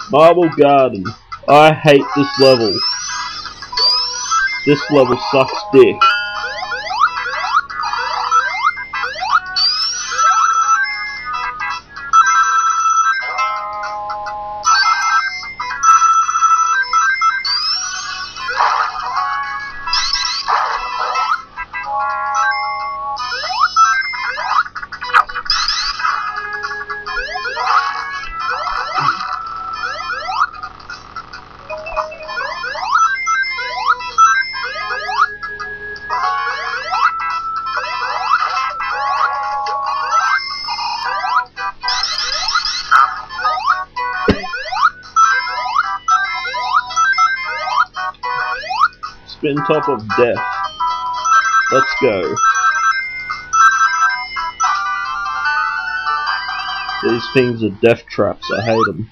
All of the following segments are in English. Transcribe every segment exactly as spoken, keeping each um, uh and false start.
Marble Garden. I hate this level. This level sucks dick. Spin top of death. Let's go. These things are death traps. I hate them.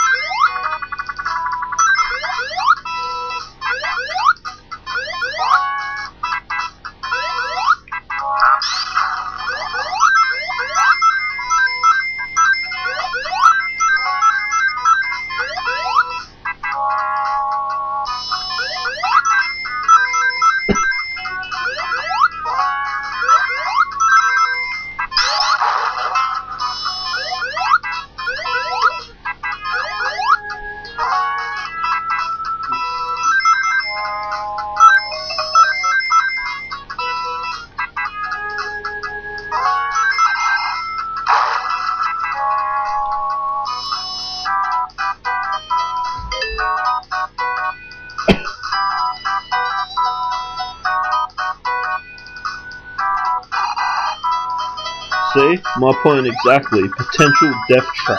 See? My point exactly. Potential death trap.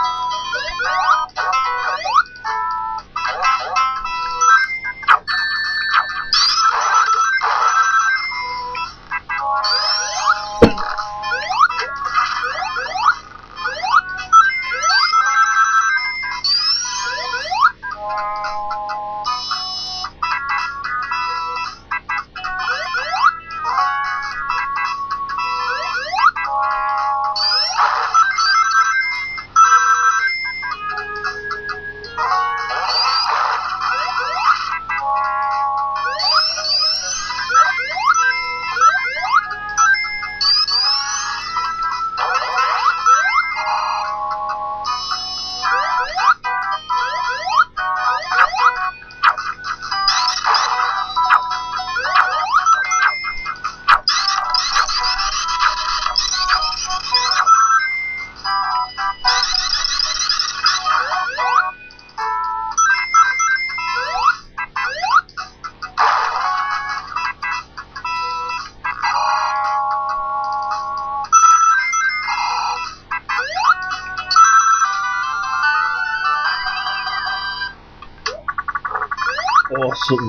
Awesome.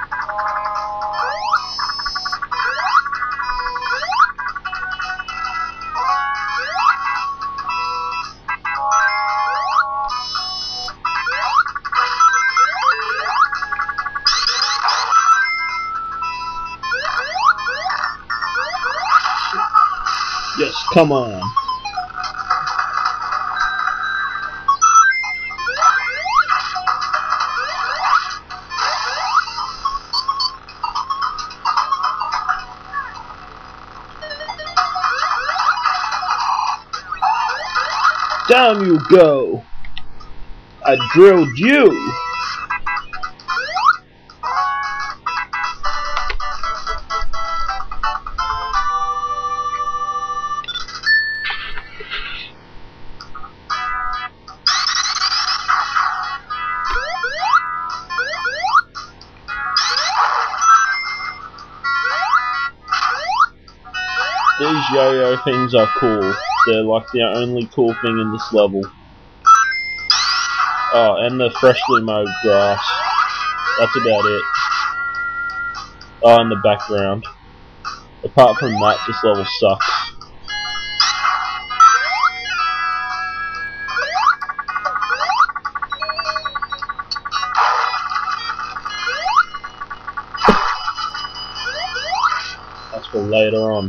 Yes, come on. Down you go! I drilled you! These yo-yo things are cool. They're like the only cool thing in this level. Oh, and the freshly mowed grass. That's about it. Oh, and the background. Apart from that, this level sucks. That's for later on.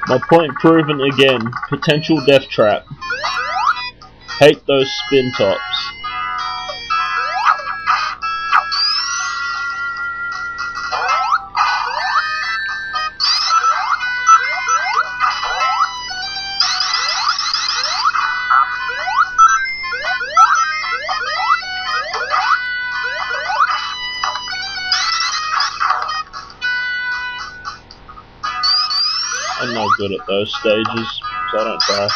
My point proven again. Potential death trap. Hate those spin tops. I'm not good at those stages, so I don't try.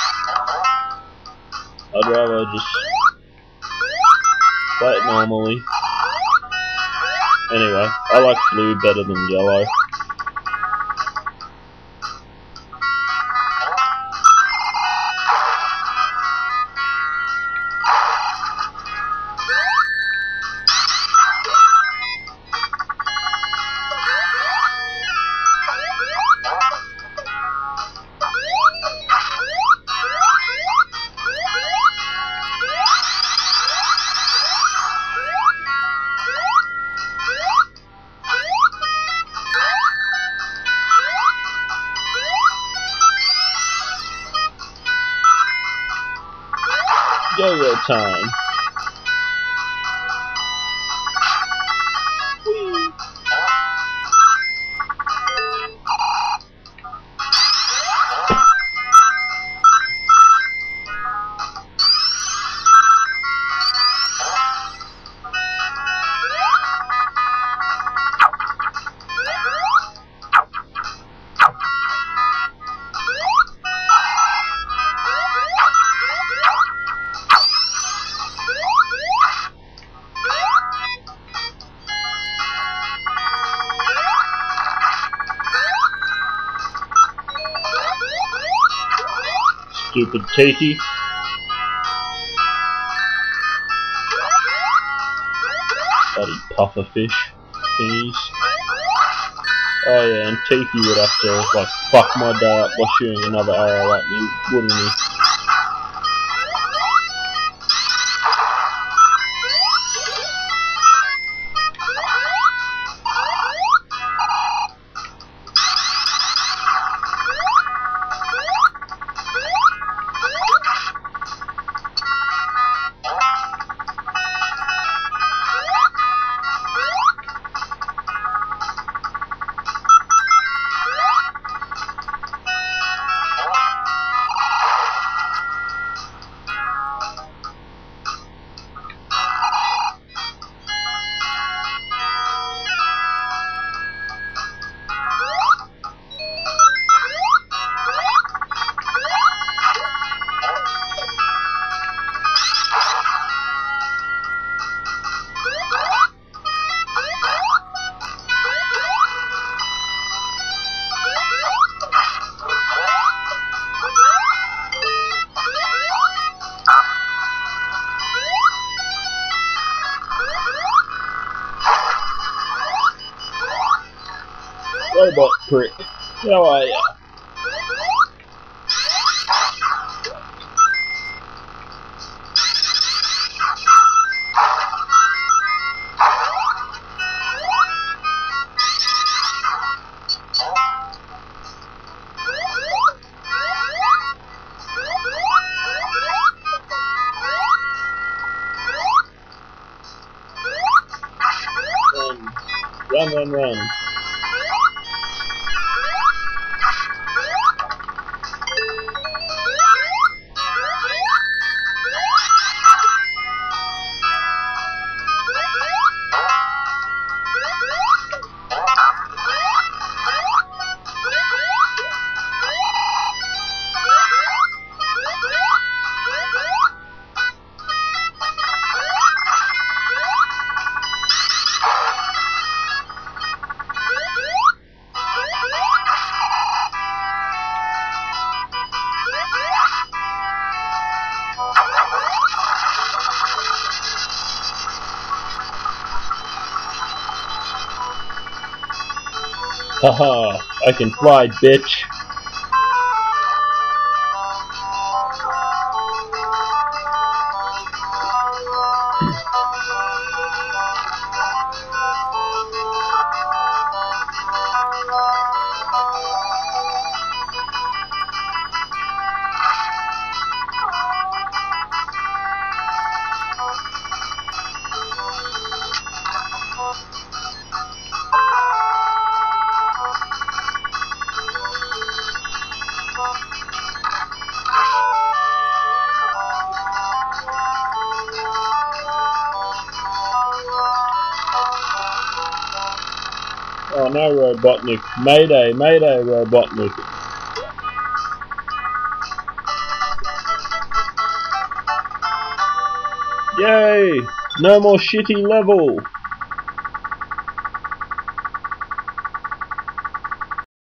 I'd rather just play it normally. Anyway, I like blue better than yellow. Yo-yo time. Whee. Stupid Tiki. Bloody pufferfish thingies. Oh yeah, and Tiki would have to like fuck my day up by shooting another arrow at me, wouldn't he? Robot prick, how are ya? Run, run, run, run. Haha, I can fly, bitch. Oh no, Robotnik. Mayday, mayday, Robotnik. Yay! No more shitty level!